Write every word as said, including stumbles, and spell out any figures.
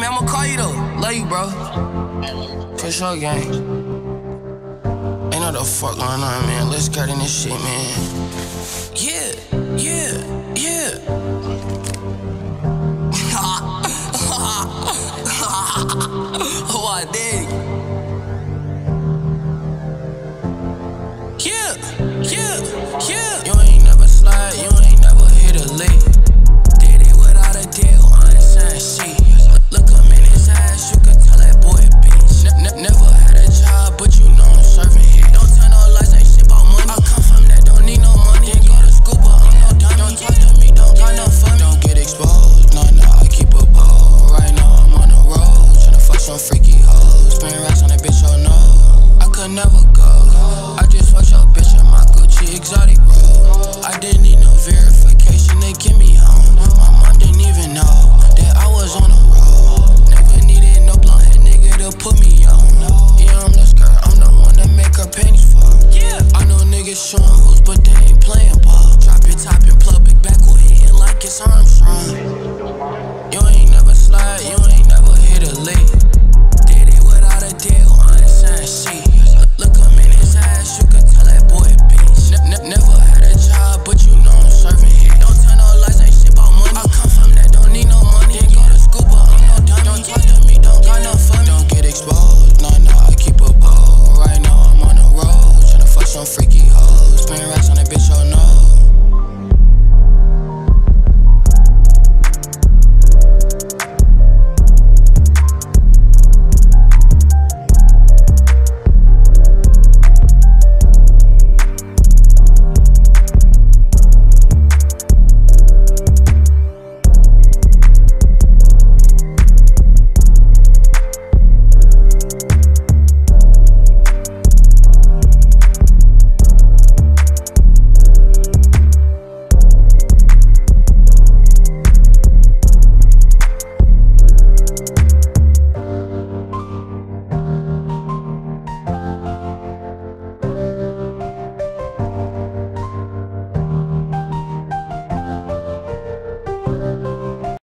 man, I'ma call you though. Love you, bro. For sure, gang. Ain't know the fuck going on, man. Let's get in this shit, man. Yeah, yeah, yeah. Oh, I dig.